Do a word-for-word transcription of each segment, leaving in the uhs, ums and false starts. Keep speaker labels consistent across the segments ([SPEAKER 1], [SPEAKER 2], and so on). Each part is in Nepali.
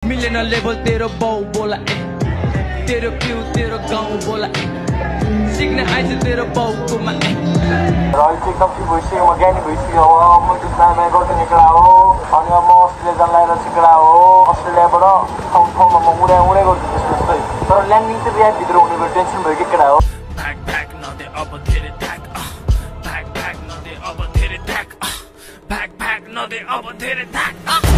[SPEAKER 1] मिले न लेभल तेरो बाउ बोला तेरो पिउ तेरो गाउँ बोला सिक्न आइज तेरो बाउकोमा
[SPEAKER 2] राइट एकदम ठीक भइसक्यो म ज्ञानी भइसक्यो अब म जुत्तामा गर्दै निक्ला हो अनि अब म अस्ट्रेलिया जान लागेर सिक्ला हो अस्ट्रेलियाबाट ठाउँ ठाउँमा म उडा उडा गर्छु जस्तै तर ल्यान्डिङ चाहिँ बिहा भित्र हुने भयो टेन्सन भयो के केटा हो
[SPEAKER 1] ब्याक ब्याक नदे अब धेरै ट्याक ब्याक ब्याक नदे अब धेरै ट्याक ब्याक ब्याक नदे अब धेरै ट्याक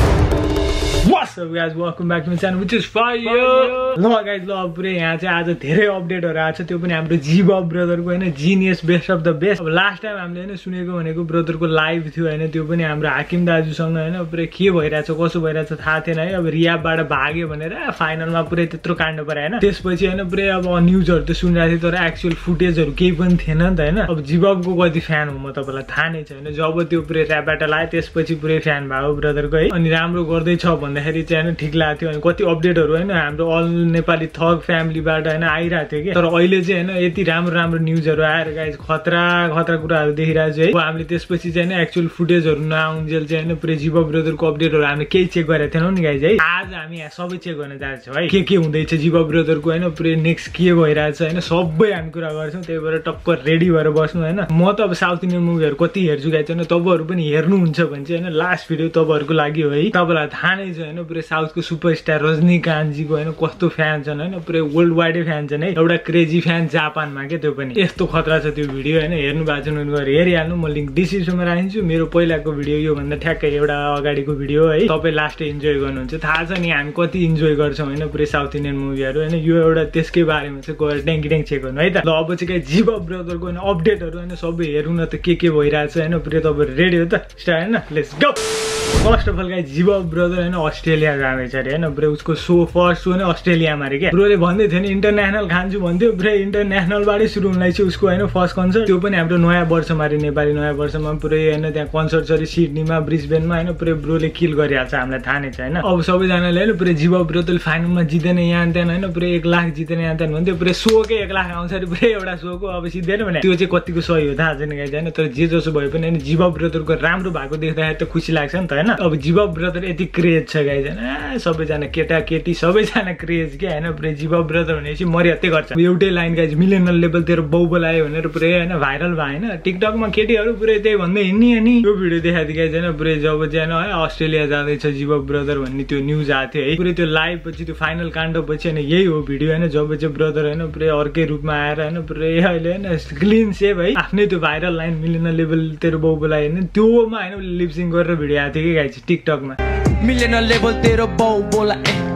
[SPEAKER 3] What's up guys, welcome back to my channel which is fire. ल guys, ल पुरै यहाँ चाहिँ आज धेरै अपडेटहरु आछ त्यो पनि हाम्रो जीवब ब्रदरको हैन genius best of the best. अब लास्ट टाइम हामीले हैन सुनेको भनेको ब्रदरको लाइभ थियो हैन त्यो पनि हाम्रो हाकिम दाजुसँग हैन पुरै के भइराछ कसो भइराछ थाहा थिएन है। अब रियाबबाट भाग्यो भनेर फाइनलमा पुरै त्यत्रो काण्ड पर्यो हैन। त्यसपछि हैन पुरै अब न्यूजहरु त सुनिरहेको थियो तर एक्चुअल फुटेजहरु केही पनि थिएन नि त हैन। अब जीवबको कति फ्यान हो म तपाईलाई थाहा नै छ हैन। जब त्यो पुरै र्याप ब्याटल आयो त्यसपछि पुरै फ्यान भयो ब्रदरको है। अनि राम्रो गर्दै छ भन्दाखेरि चाहिँ हैन ठीक लाग्थ्यो। अनि कति अपडेटहरु हैन हाम्रो अल नेपाली थग फ्यामिलीबाट हैन आइरा थियो के। तर अहिले चाहिँ हैन यति राम्रो राम्रो न्यूजहरु आएर गाइस खतरा खतरा कुराहरु देखिरहेको छ है। हामीले त्यसपछि चाहिँ हैन एक्चुअल फुटेजहरु नआउन्जेल चाहिँ हैन पुरै जीव ब्रदरको अपडेटहरु हामीले केही चेक गरेका थिएनौं नि गाइस है। आज हामी यहाँ सबै चेक गर्न जान्छौं है। के के हुँदैछ जीव ब्रदरको हैन पुरै नेक्स्ट के भइरहेछ हैन सबै हामी कुरा गर्छौं। त्यही भएर टक्क रेडी भएर बस्नु हैन। म त अब साउथ इन्डियन मुभीहरु कति हेर्छु गाइस हैन। तपाईहरु पनि हेर्नुहुन्छ भने चाहिँ हैन लास्ट भिडियो तपाईहरुको लागि हो है। तपाईलाई थाहा नै छ हैन पुरै साउथको सुपरस्टार रजनीकान्तजीको हैन कस्तो फ्यान छन् हैन पुरै वर्ल्ड वाइडै फ्यान छन् है। एउटा क्रेजी फ्यान जापानमा के त्यो पनि यस्तो खतरा छ त्यो भिडियो हैन। हेर्नु भएको छ भने गएर हेरिहाल्नु। म लिंक डिस्क्रिप्सनमा राखिन्छु। मेरो पहिलाको भिडियो यो भन्दा ठ्याक्कै एउटा अगाडिको भिडियो है। तपाई लास्टै इन्जोय गर्नुहुन्छ। थाहा छ नि हामी कति इन्जोय गर्छौं हैन पुरै साउथ इन्डियन मुभीहरु हैन। यो एउटा त्यसकै बारेमा चाहिँ गएर ट्याङ्की ट्याङ्क चेक गर्नु है त। ल अब चाहिँ के जीव ब्रदरको हैन अपडेटहरु हैन सबै हेर्नु न त के के भइराछ हैन पुरै तपाईहरु रेडी हो त स्टार्ट हैन let's go. First of all guys Jeev brother हैन अस्ट्रेलिया जाँदैछ अरे हैन पुरै उसको शो फर्स्ट शो नै अस्ट्रेलियामा रे के। ब्रोले भन्दै थियो नि इन्टरनेशनल खान्छु भन्थ्यो पुरै इन्टरनेशनलबाटै सुरु हुनलाई छ उसको हैन फर्स्ट कन्सर्ट। त्यो पनि हाम्रो नयाँ वर्षमा रे नेपाली नयाँ वर्षमा पुरै हैन त्यहाँ कन्सर्ट छ रे सिडनीमा ब्रिस्बेनमा हैन पुरै ब्रोले किल गरिहाल्छ हामीलाई थाहा नै छ हैन। अब सबैजनाले हैन पुरै जीव ब्रदरले फाइनलमा जितेन यहाँ त्यहाँ हैन पुरै एक लाख जितेन यहाँ त्यहाँ भन्थ्यो पुरै शोकै एक लाख आउँछ रे पुरै एउटा शोको। अब सिधै भने त्यो चाहिँ कतिको सही हो थाहा छैन गाइस हैन। तर जे जसो भए पनि हैन जीव ब्रदरको राम्रो भएको देख्दाखेरि त खुसी लाग्छ नि त हैन। अब जीव ब्रदर यति क्रेज छ गाइस हैन सबैजना केटा केटी सबैजना क्रेज के हैन पुरै जीव ब्रदर भनेपछि मर्यादै गर्छ। एउटै लाइन गाइस मिलियन लेभल तेरो बाउ बोलायो भनेर पुरै हैन भाइरल भयो हैन। टिकटकमा केटीहरु पुरै त्यही भन्दै हिँड्नी अनि यो भिडियो देखाइदिए गाइस हैन पुरै जब चाहिँ हैन अस्ट्रेलिया जाँदैछ जीव ब्रदर भन्ने त्यो न्यूज आएको थियो है। पुरै त्यो लाइभ पछि त्यो फाइनल काण्ड पछि हैन यही हो भिडियो हैन जब चाहिँ ब्रदर हैन पुरै अर्कै रूपमा आएर हैन पुरै अहिले हैन क्लीन सेभ है आफ्नै त्यो भाइरल लाइन मिलियन लेभल तेरो बाउ बोलायो हैन त्योमा हैन लिपसिङ गरेर भिडियो आएको थियो के गाइस टिकटकमा।
[SPEAKER 1] मिलेन लेभल तेरो बाउ बोला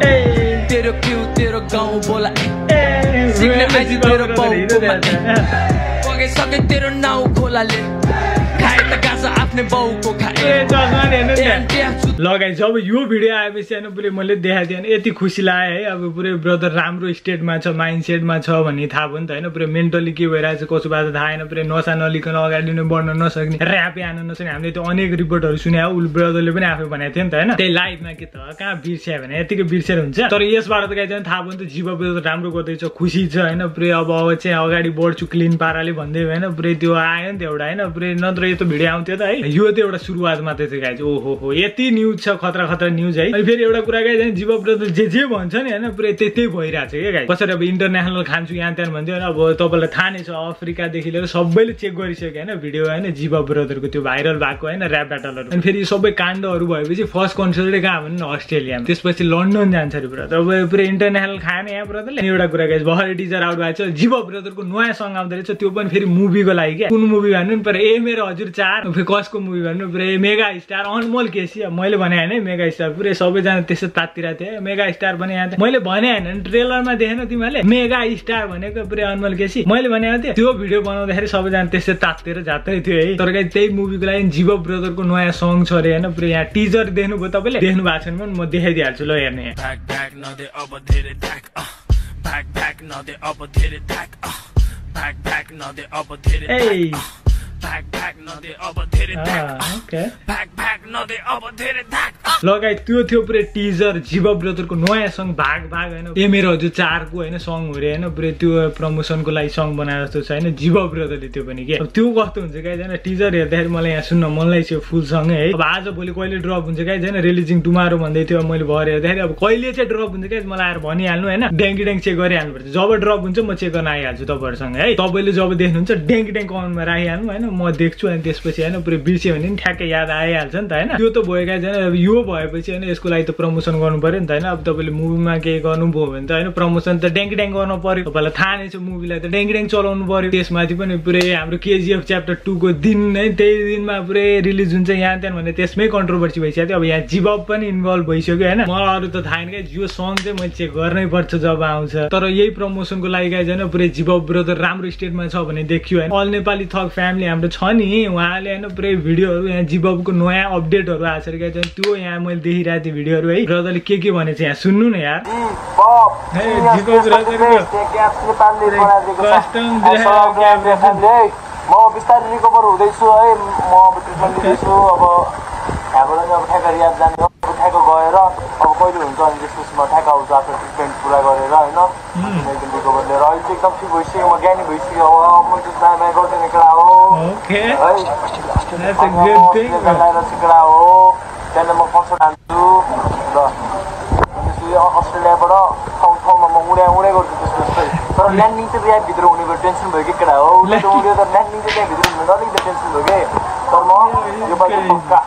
[SPEAKER 1] तेरो पिउ तेरो गाउँ बोला सिक्न आइज तेरो बाउकोमा पगे सके तेरो नाउ खोलाले खाए त गाछ आफ्नै बाउको खाए।
[SPEAKER 3] ल गाइस जब यो भिडियो आएपछि हैन पुरै मैले देखाएको थिएँ यति खुसी लाग्यो है। अब पुरै ब्रदर राम्रो स्टेटमा छ माइन्डसेटमा छ भन्ने थाहा भयो नि त हैन। पुरै मेन्टली के भइरहेछ कसो भएको थाहा हैन। पुरै नसा नलिकन अगाडि नै बढ्न नसक्ने र्यापै आउन नसक्ने हामीले त्यो अनेक रिपोर्टहरु सुने हो। उल ब्रदरले पनि आफै भनेको थियो नि त हैन त्यही लाइभमा के त कहाँ बिर्स्या भने यतिकै बिर्सेर हुन्छ। तर यसबाट त गाइस थाहा भयो नि त जीव ब्रदर राम्रो गर्दैछ खुसी छ हैन पुरै अब अब चाहिँ अगाडि बढ्छु क्लीन पाराले भन्दै हैन पुरै त्यो आयो नि त एउटा हैन पुरै नत्र यो त भिडियो आउँथ्यो त है। यो त एउटा सुरुवात मात्रै थियो गाइस। ओहो हो यति न्यूज छ खतरा खतरा न्यूज है। अनि फेरि एउटा कुरा गाइस हैन जीव ब्रदर जे जे भन्छ नि हैन पुरै त्यतै भइराछ के गाइस। कसरी अब इन्टरनेशनल खान्छु यहाँ त्यहाँ भन्थ्यो हैन। अब तपाईलाई थाहा नै छ अफ्रिका देखि लिएर सबैले चेक गरिसक्यो हैन भिडियो हैन जीव ब्रदरको त्यो भाइरल भएको हैन र्याप ब्याटलहरु। अनि फेरि सबै काण्डहरु भएपछि फर्स्ट कन्सर्टै कहाँ भन्नु अस्ट्रेलियामा त्यसपछि लन्डन जान्छ रे ब्रदर। अब पुरै इन्टरनेशनल खाने यहाँ ब्रदरले। एउटा कुरा गाइस भर्खरै टिजर आउट भएको छ जीव ब्रदरको नयाँ सङ आउँदै रहेछ त्यो पनि फेरि मुभीको लागि के। कुन मुभी भन्नु नि पर ए मेरो हजुर चार कसको मुभी भन्नु पुरै मेगा स्टार अनमोल केसी। मैले भने हैन मेगा स्टार पुरै सबैजना त्यसै तात्तिरा थिए मेगा स्टार भने यहाँ मैले भने हैन ट्रेलरमा देखेन तिमीले मेगा स्टार भनेको पुरै अनमोल केसी मैले भने थिएँ। त्यो भिडियो बनाउँदाखेरि सबैजना त्यसै तात्तिएर जात्रै थियो है। तर गाइस त्यही मुभीको लागि जीव ब्रदरको नयाँ सङ छ रे हैन पुरै यहाँ टिजर देख्नुभयो तपाईले देख्नु भएको छैन भने म देखाइदिहाल्छु ल हेर्ने।
[SPEAKER 1] ब्याक ब्याक नदे अब धेरै ट्याक ब्याक ब्याक नदे अब धेरै ट्याक ब्याक ब्याक नदे अब धेरै भाग भाग नदे अब धेरै
[SPEAKER 3] ओके
[SPEAKER 1] भाग भाग नदे अब धेरै धाक
[SPEAKER 3] लगाइ त्यो थियो पुरै टिजर जीवा ब्रदरको नयाँ सङ भाग भाग हैन ए मेरो हजुर चारको हैन सङ हो रे हैन पुरै त्यो प्रमोसनको लागि सङ बनाए जस्तो छ हैन जीवा ब्रदरले त्यो पनि के अब त्यो कस्तो हुन्छ गाइज हैन टिजर हेर्दाखेरि मलाई यहाँ सुन्न मन लाग्छ फुल सङ है अब आज भोलि कहिले ड्रप हुन्छ गाइज हैन रिलिजिङ टुमारो भन्दै थियो मैले भरे हेर्दाखेरि अब कहिले चाहिँ ड्रप हुन्छ गाइज मलाई आएर भनिहाल्नु हैन ड्याङ्की ड्याङ चेक गरिहाल्नु पर्छ जब ड्रप हुन्छ म चेक गर्न आइहाल्छु तपाईहरुसँग है तपाईले जब देख्नुहुन्छ ड्याङ्की ड्याङ कमेन्टमा राखिहाल्नु हैन म देख्छु अनि त्यसपछि हैन पुरै बिर्स्यो भने नि ठ्याक्कै याद आइहाल्छ नि त हैन त्यो त भयो गाइज हैन अब यो भएपछि हैन यसको लागि त प्रमोसन गर्नु पर्यो नि त हैन अब तपाईले मुभीमा केही गर्नुभयो भने त हैन प्रमोसन त ड्याङ्की ड्याङ गर्न पर्यो तपाईलाई थाहा नै छ मुभीलाई त ड्याङ्की ड्याङ चलाउनु पर्यो त्यसमाथि पनि पुरै हाम्रो केजीएफ च्याप्टर टू को दिन है त्यही दिनमा पुरै रिलिज हुन्छ यहाँ त्यहाँ भने त्यसमै कन्ट्रोभर्सी भइसक्यो थियो अब यहाँ जिबब पनि इन्भल्भ भइसक्यो हैन मलाई अरु त थाहा छैन यो सङ चाहिँ मैले चेक गर्नै पर्छ जब आउँछ तर यही प्रमोसनको लागि गाइज हैन पुरै जिबब ब्रदर राम्रो स्टेटमा छ भने देखियो हैन अल नेपाली थक फ्यामिली हाम्रो छ नि उहाँले हैन पुरै भिडियोहरु यहाँ जिबबको नयाँ अपडेटहरु आछ रे गाइज त्यो यहाँ मैले देखिरहेको थिएँ भिडियोहरु है ब्रदरले के के भनेछ यहाँ सुन्नु न यार हे जिबब ब्रदरको कस्टम
[SPEAKER 2] म बिस्तारै रिकभर हुँदैछु है म ट्रिटमेन्ट लिँदैछु अब यहाँबाट अब ठ्याक्क रियाब जाने हो ठ्याक्क गएर अब कहिले हुन्छ अनि त्यसपछि म ठ्याक्क आउँछु आफ्नो ट्रिटमेन्ट पुरा गरेर होइन एकदम रिकभर लिएर अहिले चाहिँ एकदम ठिक भइसक्यो म ज्ञानी भइसक्यो अब म त्यो नयाँ गर्ने केटा हो है लगाएर केटा हो त्यहाँदेखि म फर्स्ट हान्छु र त्यसपछि अस्ट्रेलियाबाट ठाउँ ठाउँमा म उडा उडै गर्छु त्यसपछि तर ल्यान्डिङ चाहिँ यहाँभित्र हुने भयो टेन्सन भयो कि केटा हो उसले त उड्यो त ल्यान्डिङ चाहिँ त्यहाँभित्र हुने अलिकति टेन्सन भयो कि तर म योपालि पक्का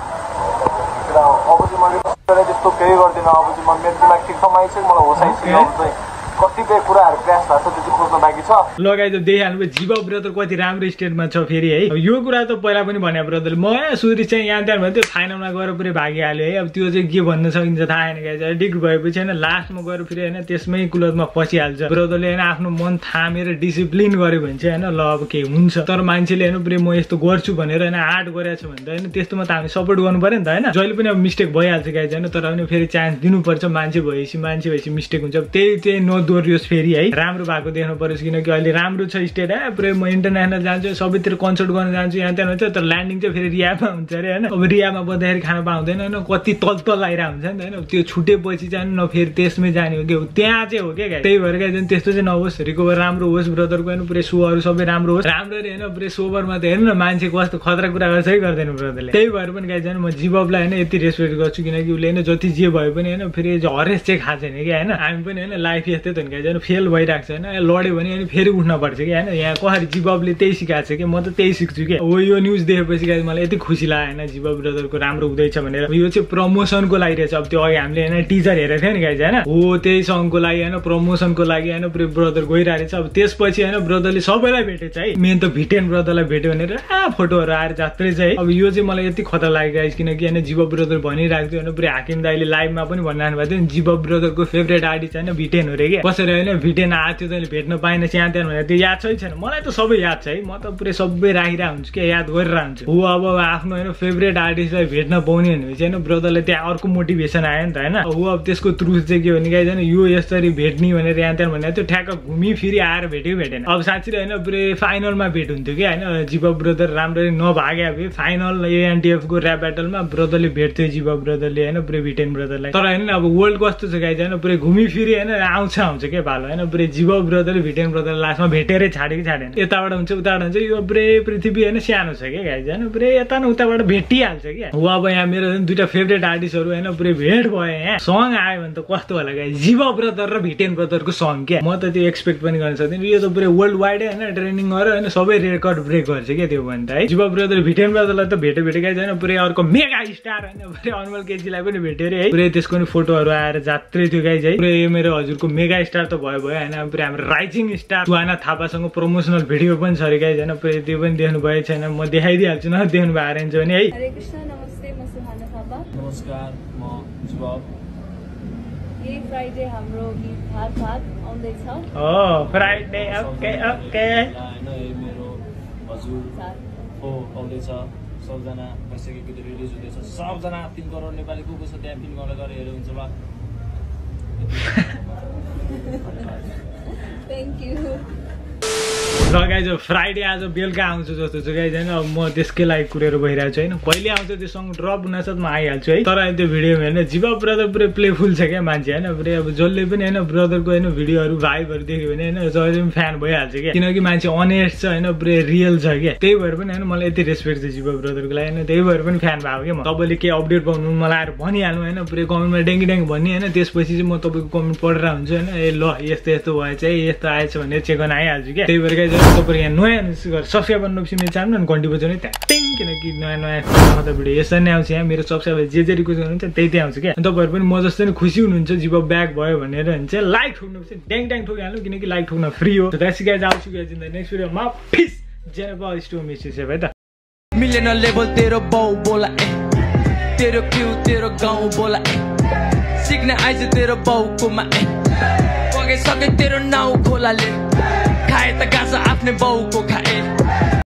[SPEAKER 2] केटा हो अब चाहिँ मैले त्यस्तो केही गर्दिनँ अब चाहिँ म मेरो दिमाग ठिक ठाउँमा आइसक्यो मलाई होस आइसक्यो अब चाहिँ कतिपय कुराहरु क्र्यास भएको छ त्यो चाहिँ खोज्न बाँकी छ
[SPEAKER 3] लगाइ त देखिहाल्नु जिबब ब्रदर कति राम्रो स्टेटमा छ फेरि है यो कुरा त पहिला पनि भने ब्रदरले म सुरु चाहिँ यहाँ त्यहाँ भन्थ्यो फाइनलमा गएर पुरै भागिहाल्यो है अब त्यो चाहिँ के भन्न सकिन्छ थाहा छैन गाइज डिग्री भएपछि हैन लास्टमा गएर फेरि हैन त्यसमै कुलतमा फसिहाल्छ ब्रदरले हैन आफ्नो मन थामेर डिसिप्लिन गर्यो भने चाहिँ हैन ल अब के हुन्छ तर मान्छेले हैन पुरै म यस्तो गर्छु भनेर हैन आर्ट गरेछ भने त हैन त्यस्तोमा त हामी सपोर्ट गर्नु पर्यो नि त हैन जहिले पनि अब मिस्टेक भइहाल्छ गाइज हैन तर पनि फेरि चान्स दिनुपर्छ मान्छे भएपछि मान्छे भएपछि मिस्टेक हुन्छ अब त्यही त्यही नदोरियोस् फेरि है राम्रो भएको देख्नु पर्यो किनकि अहिले राम्रो छ स्टेट है पुरै म इन्टरनेसनल जान्छु सबैतिर कन्सर्ट गर्न जान्छु यहाँ त्यहाँ हुन्छ तर ल्यान्डिङ चाहिँ फेरि रियामा हुन्छ अरे हैन अब रियामा बस्दाखेरि खान पाउँदैन हैन कति तल तल आइरहेको हुन्छ नि त हैन त्यो छुटेपछि चाहिँ न फेरि त्यसमै जाने हो कि त्यहाँ चाहिँ हो क्या त्यही भएर गाइज त्यस्तो चाहिँ नहोस् रिकभर राम्रो होस् ब्रदरको हैन पुरै सोहरू सबै राम्रो होस् राम्ररी हैन पुरै सोभरमा त हेर्नु न मान्छे कस्तो खतरा कुरा गर्छ है गर्दैन ब्रदरले त्यही भएर पनि गाइज हैन म जिबबलाई हैन यति रेस्पेक्ट गर्छु किनकि उसले हैन जति जे भए पनि हैन फेरि हरेस चाहिँ खाएको छैन कि हैन हामी पनि हैन लाइफ यस्तै त नि गाइज हैन फेल भइरहेको छ हैन लड्यो भने अनि फेरि उठ्न पर्छ कि हैन यहाँ कसरी जिबबले त्यही सिकाएको छ कि म त त्यही सिक्छु कि हो यो न्युज देखेपछि गाइज मलाई यति खुसी लाग्यो हैन जिबब ब्रदरको राम्रो हुँदैछ भनेर यो चाहिँ प्रमोसनको लागि रहेछ अब त्यो अघि हामीले हैन टिजर हेरेको थियो नि गाइज हैन हो त्यही सङको लागि हैन प्रमोसनको लागि हैन पुरै ब्रदर गइरहेको छ अब त्यसपछि हैन ब्रदरले सबैलाई भेटेछ है मेन त भिटेन ब्रदरलाई भेट्यो भनेर आ फोटोहरु आएर जात्रै छ है अब यो चाहिँ मलाई यति खतरा लाग्यो गाइज किनकि हैन जिबब ब्रदर भनिरहेको थियो हैन पुरै हाकिम दाइले लाइभमा पनि भनिरहनु भएको थियो जिबब ब्रदरको फेभरेट आर्टिस्ट हैन भिटेन हो रे के कसरी हैन भिटेन आथ्यो तैले भेट्न पाइन यहाँ त्यहाँ भने त्यो याद छै छैन मलाई त सबै याद छ है म त पुरै सबै राखिरहेको हुन्छु के याद गरिरहेको हुन्छु हो अब आफ्नो हैन फेभरेट आर्टिस्टलाई भेट्न पाउने भनेपछि हैन ब्रदरले त्यहाँ अर्को मोटिभेसन आयो नि त हैन हो अब त्यसको ट्रुथ चाहिँ के भने गाइज हैन यो यसरी भेट्ने भनेर यहाँ त्यहाँ भने त्यो ठ्याक्क घुमी फिरी आएर भेट्यो भेटेन अब साँच्चै हैन पुरै फाइनलमा भेट हुन्थ्यो कि हैन जिबब ब्रदर राम्ररी नभागे भए फाइनल एएनटीएफ को र्याप ब्याटलमा ब्रदरले भेट्थ्यो जिबब ब्रदरले हैन पुरै भिटेन ब्रदरलाई तर हैन अब वर्ल्ड कस्तो छ गाइज हैन पुरै घुमी फिरी हैन आउँछ आउँछ के भालो हैन पुरै जिबब ब्रदरले भिटेन ब्रदर लास्टमा भेटेरै छाड्यो कि छाडेन यताबाट हुन्छ उताबाट हुन्छ यो पुरै पृथ्वी हैन सानो छ के गाइज हैन पुरै यता न उताबाट भेटिहाल्छ के हो अब यहाँ मेरो दुईटा फेभरेट आर्टिस्टहरु हैन पुरै भेट भयो यहाँ सङ आयो भने त कस्तो होला गाइज जिबब ब्रदर र भिटेन ब्रदरको सङ के म त त्यो एक्सपेक्ट पनि गर्न सक्दिनँ यो त पुरै वर्ल्ड वाइड हैन ट्रेनिङ गरेर हैन सबै रेकर्ड ब्रेक गर्छ के त्यो भने त है जिबब ब्रदर भिटेन ब्रदरलाई त भेटे भेटे गाइज हैन पुरै अर्को मेगा स्टार हैन पुरै अनमोल केजीलाई पनि भेट्यो रे है पुरै त्यसको नि फोटोहरु आएर जात्रै थियो गाइज है पुरै मेरो हजुरको मेगा स्टार त भयो भयो हैन पुरै हाम्रो राइजिङ स्टार सुहाना थापासँग प्रमोसनल भिडियो पनि छ रे गाइज हैन पुरै त्यो पनि देख्नु भएको छैन म देखाइदिहाल्छु न देख्नु भएर हुन्छ भने है
[SPEAKER 4] हरे कृष्ण नमस्ते म सुहाना थापा
[SPEAKER 2] नमस्कार म जिबब
[SPEAKER 4] यही फ्राइडे हाम्रो गीत भात भात आउँदैछ
[SPEAKER 3] ओ फ्राइडे ओके ओके
[SPEAKER 2] हैन मेरो हजुर हो आउँदैछ सबजना भइसकेको गीत रिलिज हुँदैछ सबजना तीन करोड नेपाली को को छ त्यहाँ पिन गर्न गएर हेर्नु हुन्छ बा
[SPEAKER 4] थ्याङ्क यू
[SPEAKER 3] र गाइज फ्राइडे आज बेलुका आउँछु जस्तो छ गाइज होइन। अब म त्यसकै लागि कुरेर भइरहेको छु होइन। कहिले आउँछ त्यो सङ्ग ड्रप हुनसाथ म आइहाल्छु है। तर अहिले त्यो भिडियोमा होइन जिबा ब्रदर पुरै प्लेफुल छ क्या मान्छे होइन। पुरै अब जसले पनि होइन ब्रदरको होइन भिडियोहरू भाइबहरू देख्यो भने होइन जहिले पनि फ्यान भइहाल्छ क्या। किनकि मान्छे अनेस्ट छ होइन, पुरै रियल छ क्या। त्यही भएर पनि होइन मलाई यति रेस्पेक्ट छ जिबा ब्रदरको लागि होइन। त्यही भएर पनि फ्यान भएको क्या म। तपाईँले केही अपडेट पाउनु मलाई आएर भनिहाल्नु होइन, पुरै कमेन्टमा डेङ्गी डेङ्गी भन्ने होइन। त्यसपछि चाहिँ म तपाईँको कमेन्ट पढेर हुन्छु होइन। ए ल यस्तो यस्तो भएछ है, यस्तो आएछ भनेर चेक गर्न आइहाल्छु क्या। त्यही भएर गाइज तपाईँ यहाँ नयाँ सब्सक्राइब गर्नुहोस् मेरो च्यानल अनि घन्टी बजाउने त्यहाँ टिङ, किनकि नयाँ नयाँ मतलब भिडियो यसरी नै आउँछ यहाँ। मेरो सब्सक्राइबर जे जे रिक्वेस्ट गर्नुहुन्छ त्यही त्यही आउँछ क्या। तपाईँहरू पनि म जस्तो नै खुसी हुनुहुन्छ जिबा ब्याक भयो भनेर हुन्छ लाइक ठोक्नुहोस्, ड्याङ ड्याङ ठोकिहाल्नु किनकि लाइक ठोक्न फ्री हो। द्याट्स गाइज आउँछु गाइज इन द नेक्स्ट भिडियोमा फिस जेनेबल स्टोर मिस्टेक है त।
[SPEAKER 1] मिलेन लेभल तेरो बाउ बोला ए, तेरो क्यू तेरो गाउँ बोला ए, सिक्न आइज तेरो बाउकोमा ए, पगे सके तेरो नाउँ खोलाले, खाए त गाँस आफ्नै बाउको खाए।